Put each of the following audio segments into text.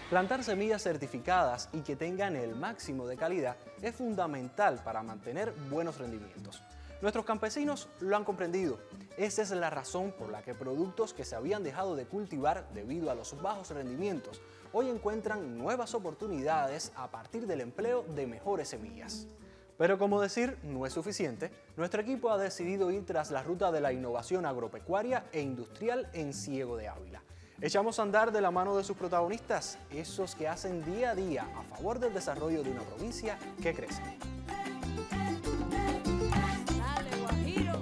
Plantar semillas certificadas y que tengan el máximo de calidad es fundamental para mantener buenos rendimientos. Nuestros campesinos lo han comprendido. Esa es la razón por la que productos que se habían dejado de cultivar debido a los bajos rendimientos hoy encuentran nuevas oportunidades a partir del empleo de mejores semillas. Pero como decir no es suficiente, nuestro equipo ha decidido ir tras la ruta de la innovación agropecuaria e industrial en Ciego de Ávila. Echamos a andar de la mano de sus protagonistas, esos que hacen día a día a favor del desarrollo de una provincia que crece. Dale, Guajiro.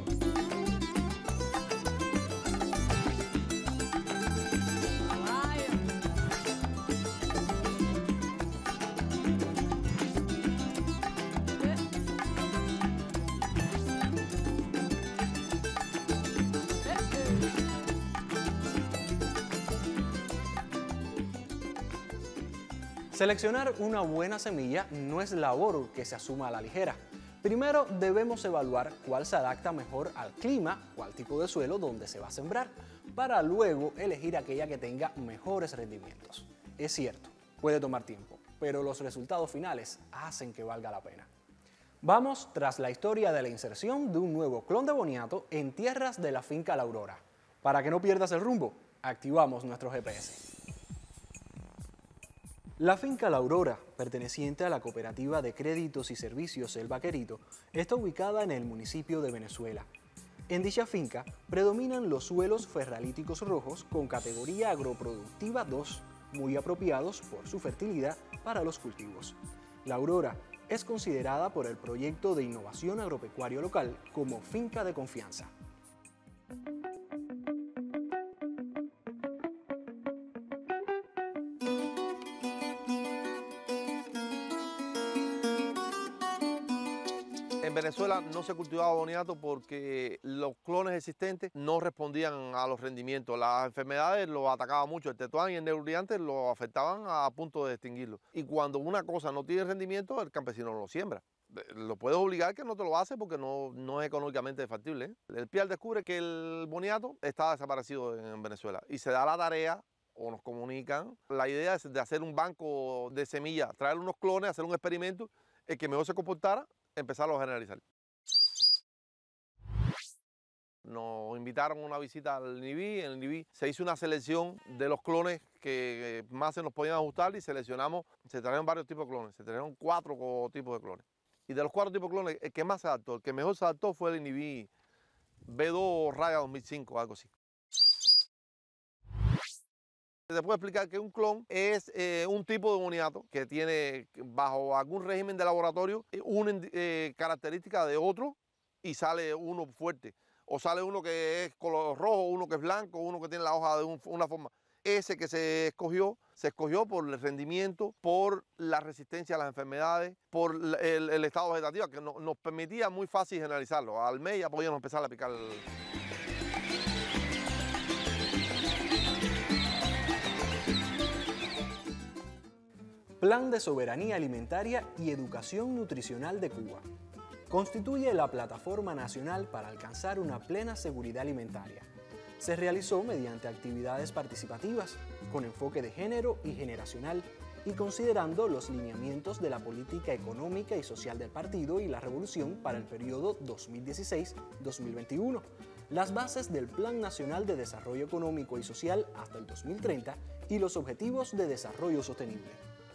Vaya. Seleccionar una buena semilla no es labor que se asuma a la ligera. Primero debemos evaluar cuál se adapta mejor al clima o al tipo de suelo donde se va a sembrar, para luego elegir aquella que tenga mejores rendimientos. Es cierto, puede tomar tiempo, pero los resultados finales hacen que valga la pena. Vamos tras la historia de la inserción de un nuevo clon de boniato en tierras de la finca La Aurora. Para que no pierdas el rumbo, activamos nuestro GPS. La finca La Aurora, perteneciente a la Cooperativa de Créditos y Servicios El Vaquerito, está ubicada en el municipio de Venezuela. En dicha finca predominan los suelos ferralíticos rojos con categoría agroproductiva 2, muy apropiados por su fertilidad para los cultivos. La Aurora es considerada por el Proyecto de Innovación Agropecuario Local como finca de confianza. En Venezuela no se cultivaba boniato porque los clones existentes no respondían a los rendimientos. Las enfermedades los atacaban mucho, el tetuán y el neuriante lo afectaban a punto de extinguirlo. Y cuando una cosa no tiene rendimiento, el campesino no lo siembra. Lo puedes obligar que no te lo hace porque no es económicamente factible, ¿eh? El PIAL descubre que el boniato está desaparecido en Venezuela y se da la tarea o nos comunican. La idea es de hacer un banco de semillas, traer unos clones, hacer un experimento, el que mejor se comportara, empezarlo a generalizar. Nos invitaron a una visita al INIVI. En el INIVI se hizo una selección de los clones que más se nos podían ajustar y seleccionamos, se trajeron varios tipos de clones, se trajeron 4 tipos de clones. Y de los 4 tipos de clones, el que más se adaptó, el que mejor se adaptó fue el INIVI B2 Raya 2005, algo así. Se puede explicar que un clon es un tipo de boniato que tiene bajo algún régimen de laboratorio una característica de otro y sale uno fuerte. O sale uno que es color rojo, uno que es blanco, uno que tiene la hoja de una forma. Ese que se escogió por el rendimiento, por la resistencia a las enfermedades, por el estado vegetativo, que nos permitía muy fácil generalizarlo. Al mes ya podíamos empezar a picar Plan de Soberanía Alimentaria y Educación Nutricional de Cuba. Constituye la plataforma nacional para alcanzar una plena seguridad alimentaria. Se realizó mediante actividades participativas, con enfoque de género y generacional, y considerando los lineamientos de la política económica y social del partido y la revolución para el periodo 2016-2021, las bases del Plan Nacional de Desarrollo Económico y Social hasta el 2030 y los Objetivos de Desarrollo Sostenible.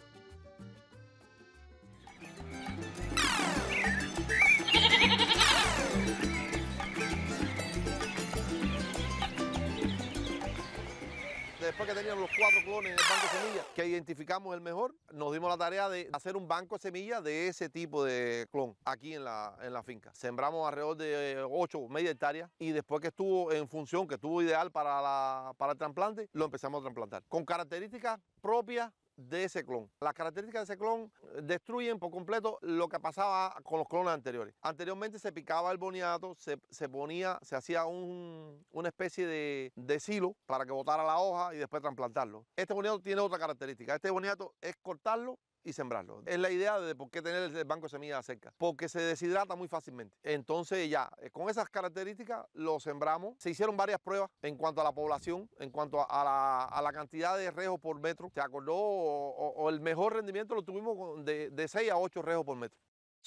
Después que teníamos los 4 clones en el banco de semillas, que identificamos el mejor, nos dimos la tarea de hacer un banco de semillas de ese tipo de clon aquí en la finca. Sembramos alrededor de 8 media hectáreas y después que estuvo en función, que estuvo ideal para el trasplante, lo empezamos a trasplantar. Con características propias de ese clon. Las características de ese clon destruyen por completo lo que pasaba con los clones anteriores. Anteriormente se picaba el boniato, se hacía una especie de silo para que botara la hoja y después trasplantarlo. Este boniato tiene otra característica. Este boniato es cortarlo y sembrarlo. Es la idea de por qué tener el banco de semillas cerca, porque se deshidrata muy fácilmente. Entonces ya, con esas características lo sembramos. Se hicieron varias pruebas en cuanto a la población, en cuanto a la cantidad de rejos por metro. Se acordó o el mejor rendimiento lo tuvimos de 6 a 8 rejos por metro.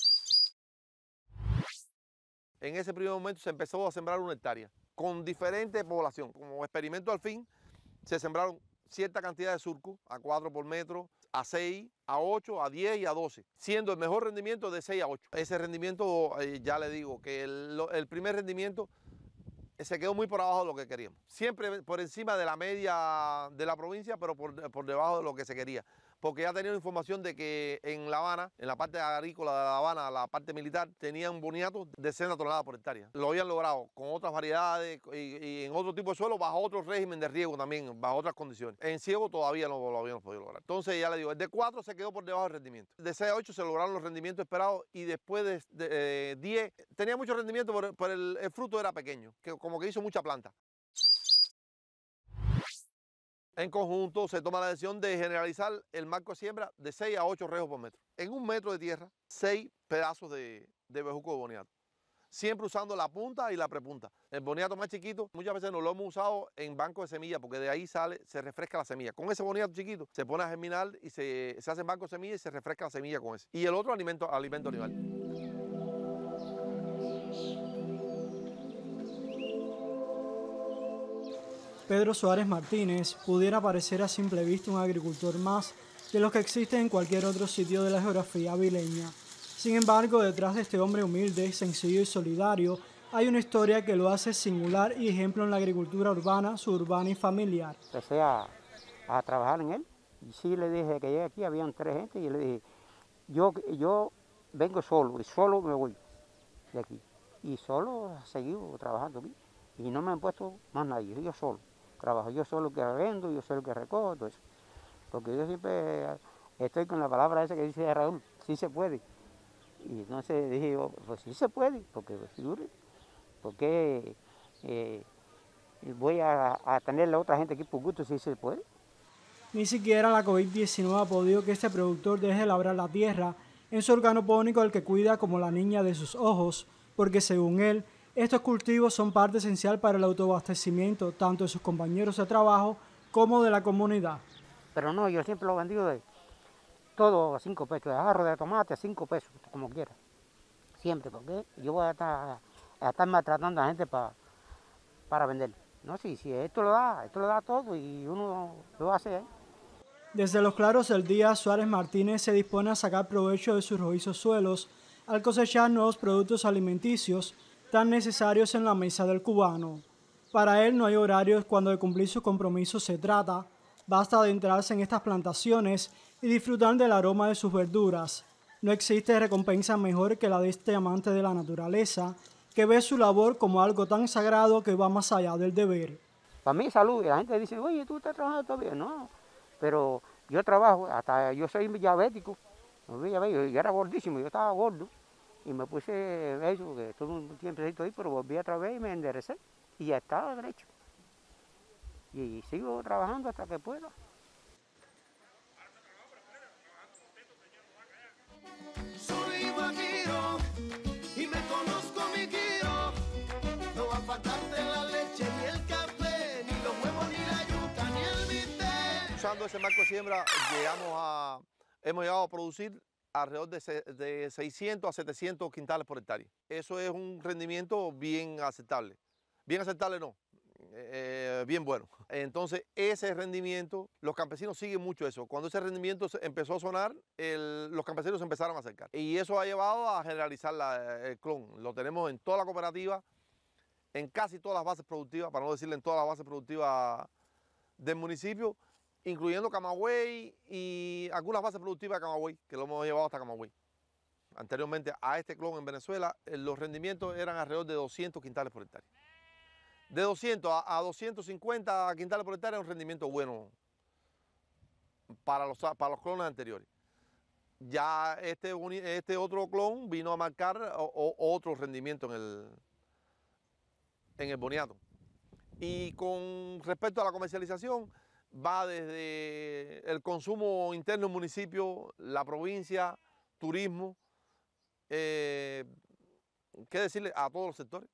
En ese primer momento se empezó a sembrar 1 hectárea con diferente población. Como experimento al fin, se sembraron cierta cantidad de surcos, a 4 por metro, a 6, a 8, a 10 y a 12, siendo el mejor rendimiento de 6 a 8. Ese rendimiento, ya le digo, que el primer rendimiento se quedó muy por abajo de lo que queríamos. Siempre por encima de la media de la provincia, pero por debajo de lo que se quería. Porque ya tenían información de que en La Habana, en la parte agrícola de La Habana, la parte militar, tenían boniatos de 60 toneladas por hectárea. Lo habían logrado con otras variedades y en otro tipo de suelo, bajo otro régimen de riego también, bajo otras condiciones. En ciego todavía no lo habíamos podido lograr. Entonces ya le digo, el de 4 se quedó por debajo del rendimiento. De 6 a 8 se lograron los rendimientos esperados y después de 10 tenía mucho rendimiento, pero el fruto era pequeño, que como que hizo mucha planta. En conjunto se toma la decisión de generalizar el marco de siembra de 6 a 8 rejos por metro. En 1 metro de tierra, 6 pedazos de bejuco de boniato. Siempre usando la punta y la prepunta. El boniato más chiquito, muchas veces no lo hemos usado en banco de semillas porque de ahí se refresca la semilla. Con ese boniato chiquito se pone a germinar y se hace en banco de semillas y se refresca la semilla con ese. Y el otro alimento animal. Pedro Suárez Martínez pudiera parecer a simple vista un agricultor más de los que existen en cualquier otro sitio de la geografía avileña. Sin embargo, detrás de este hombre humilde, sencillo y solidario, hay una historia que lo hace singular y ejemplo en la agricultura urbana, suburbana y familiar. Empecé a trabajar en él y sí le dije que llegué aquí, habían 3 gente y le dije, yo vengo solo y solo me voy de aquí. Y solo he seguido trabajando aquí y no me han puesto más nadie, yo solo. Trabajo, yo soy el que vendo, yo soy el que recojo, todo eso. Porque yo siempre estoy con la palabra esa que dice Raúl, sí se puede. Y entonces dije yo, pues sí se puede, porque voy a tenerle a otra gente aquí por gusto, sí se puede. Ni siquiera la COVID-19 ha podido que este productor deje de labrar la tierra en su organopónico al que cuida como la niña de sus ojos, porque según él, estos cultivos son parte esencial para el autoabastecimiento tanto de sus compañeros de trabajo como de la comunidad. Pero no, yo siempre lo he vendido de todo a 5 pesos, de jarro de tomate a 5 pesos, como quiera. Siempre, porque yo voy a estar maltratando a la gente para vender. No, si esto lo da todo y uno lo hace ahí. Desde los claros del día, Suárez Martínez se dispone a sacar provecho de sus rojizos suelos al cosechar nuevos productos alimenticios tan necesarios en la mesa del cubano. Para él no hay horarios cuando de cumplir sus compromisos se trata, basta adentrarse en estas plantaciones y disfrutar del aroma de sus verduras. No existe recompensa mejor que la de este amante de la naturaleza, que ve su labor como algo tan sagrado que va más allá del deber. Para mí salud, y la gente dice, oye, tú estás trabajando todavía, no, pero yo trabajo, hasta yo soy diabético, yo era gordísimo, yo estaba gordo. Y me puse eso, porque estuve un tiempecito ahí, pero volví otra vez y me enderecé. Y ya estaba derecho. Y sigo trabajando hasta que pueda. Soy guajiro y me conozco mi giro. No va a faltarte la leche, ni el café, ni los huevos, ni la yuca, ni el bistec. Usando ese marco de siembra hemos llegado a producir alrededor de 600 a 700 quintales por hectárea. Eso es un rendimiento bien aceptable. Bien aceptable no, bien bueno. Entonces ese rendimiento, los campesinos siguen mucho eso. Cuando ese rendimiento empezó a sonar, los campesinos se empezaron a acercar. Y eso ha llevado a generalizar el clon. Lo tenemos en toda la cooperativa, en casi todas las bases productivas, para no decirle en todas las bases productivas del municipio, incluyendo Camagüey y algunas bases productivas de Camagüey, que lo hemos llevado hasta Camagüey. Anteriormente a este clon en Venezuela, los rendimientos eran alrededor de 200 quintales por hectárea. De 200 a 250 quintales por hectárea es un rendimiento bueno para los clones anteriores. Ya este otro clon vino a marcar otro rendimiento en el boniato. Y con respecto a la comercialización, va desde el consumo interno del municipio, la provincia, turismo, qué decirle a todos los sectores.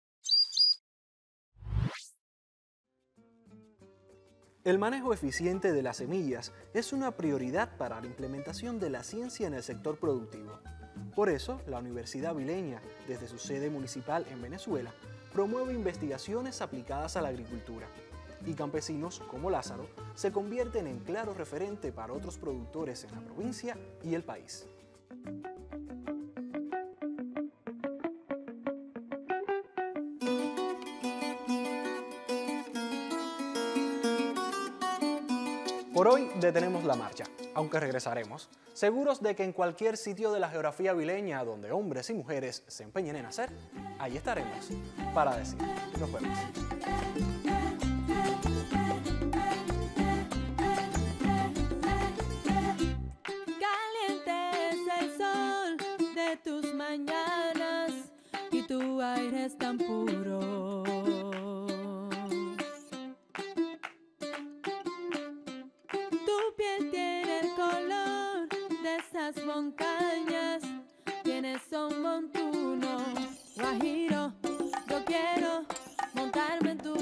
El manejo eficiente de las semillas es una prioridad para la implementación de la ciencia en el sector productivo. Por eso, la Universidad Avileña, desde su sede municipal en Venezuela, promueve investigaciones aplicadas a la agricultura. Y campesinos como Lázaro se convierten en claro referente para otros productores en la provincia y el país. Por hoy detenemos la marcha, aunque regresaremos, seguros de que en cualquier sitio de la geografía avileña donde hombres y mujeres se empeñen en hacer, ahí estaremos para decir. Nos vemos. Caliente es el sol de tus mañanas y tu aire es tan puro. Tu piel tiene el color de esas montañas, tienes son montuno, guajiro. Yo quiero montarme en tu